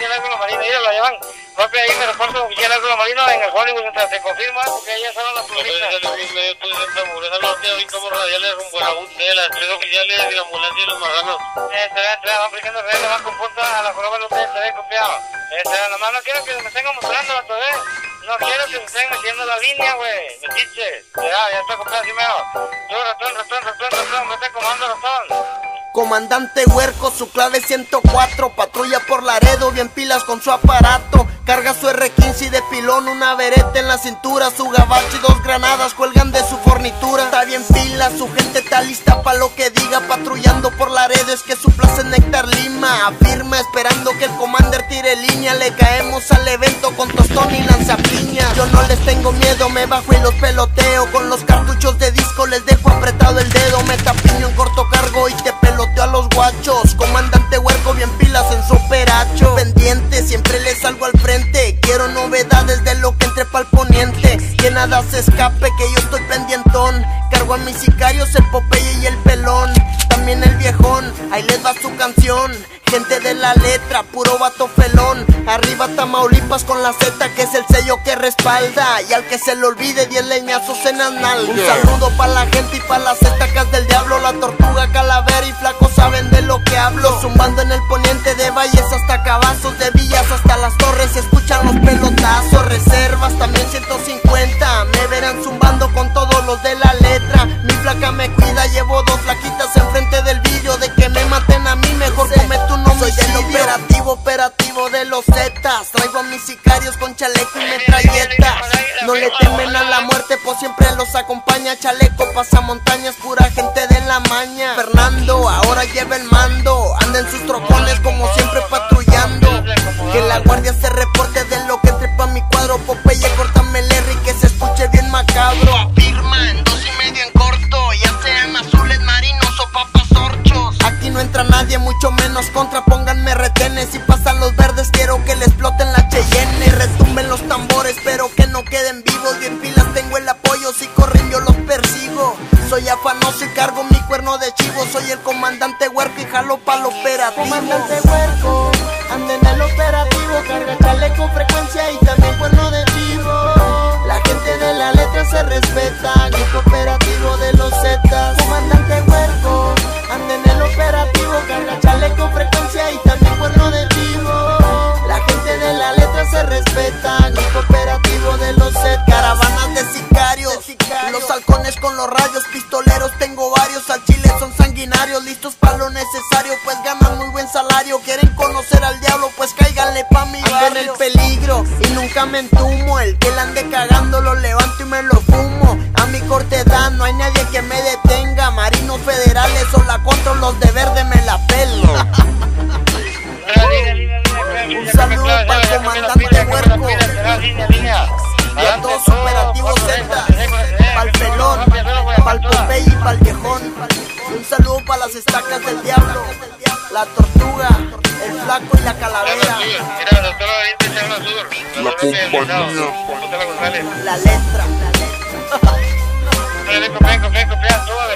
oficial Agro Marino, ellos lo llevan. Papi, ahí me reporto oficial Agro Marino en el Hollywood, se confirma, porque ya son las plumitas. Las tres oficiales y la ambulancia y los marranos. Van aplicando redes, van con punta a la joroba de ustedes, se ve copiado. Nomás no quiero que me estén mostrando la TV. No quiero que me estén metiendo la línea, güey. Me chiches. Ya está copiado así mejor. Yo, ratón, me está comando ratón. Comandante Huerco, su clave 104, patrulla por Laredo, bien pilas con su aparato. Carga su R15 y de pilón, una vereta en la cintura, su gabacho y 2 granadas cuelgan de su fornitura. Está bien pila, su gente está lista pa' lo que diga, patrullando por Laredo, es que su plaza es Néctar Lima. Afirma esperando que el commander tire línea, le caemos al evento con tostón y lanzapiña. Yo no les tengo miedo, me bajo y los peloteo, con los cartuchos de disco les dejo apretado el dedo. Me tapiño en corto cargo y te peloteo a los guachos. Comandante Huerco, bien pilas en su operacho. Pendiente, siempre le salgo al frente, quiero novedades de lo que entre pa'l poniente. Que nada se escape, que yo estoy pendientón. Cargo a mis sicarios, el Popeye y el Pelón, también el Viejón, ahí les va su canción. Gente de la letra, puro vato felón. Arriba Tamaulipas con la Z, que es el sello que respalda. Y al que se le olvide 10 leñazos en las nalgas. Un saludo pa' la gente y pa' las estacas del diablo. La Tortuga, Calavera y Flaco saben de lo que hablo. Zumbando en el poniente de Valles hasta Cavazos, de Villas hasta Las Torres, se escuchan los pelotazos. Reservas también 150, me verán zumbando con todos los de la letra. Mi flaca me cuida, llevo 2 flaquitas enfrente del vidrio. De que me maten a mí, mejor comete un homicidio. Soy del operativo de los Zetas. Traigo a mis sicarios con chaleco y metralletas. No le temen a la muerte, pues siempre los acompaña. Chaleco pasamontañas, pura gente de la maña. Fernando ahora lleva el mando, anda en sus trocones como siempre patrullando. Que la guardia se reporte de lo que entre pa' mi cuadro. Popeye, córtame el R y que se escuche bien macabro. Afirma en 2,5 en corto, ya sean azules marinos o papas orchos. Aquí no entra nadie, mucho menos contra, pónganme retenes. Si pasan los verdes quiero que le exploten la Cheyenne. Y retumben los tambores pero que no queden vivos. Bien pilas tengo el apoyo, si corren yo los persigo. Soy afanoso y cargo mi cuerno de chivo. Soy el comandante Huerco y jalo pa'l operativo. Comandante Huerco, anda en el operativo, carga chaleco, frecuencia y también cuerno de chivo. La gente de la letra se respeta, grupo operativo de los Zetas. Comandante Huerco, anda en el operativo, carga chaleco, frecuencia y también cuerno de chivo. La gente de la letra se respeta, grupo operativo de los Zetas. Caravanas de sicarios, los halcones con los rayos, pistoleros tengo varios. Al chile son sanguinarios, listos para lo necesario, pues ganan muy buen salario. Quieren conocer al diablo, pues cáiganle pa' mi barrio. Ando en el peligro y nunca me entumo, el que la ande cagando lo levanto y me lo fumo. A mi corta edad no hay nadie que me detenga, marinos federales o la contra, los de verde me la pelo. Un saludo para el comandante Huerco y a todos operativos Z, pa'l Pelón, pa'l Popeye y pa'l Viejón. Un saludo para las estacas del diablo, la Tortuga, el Flaco y la Calavera. La compañía. La letra. Copian,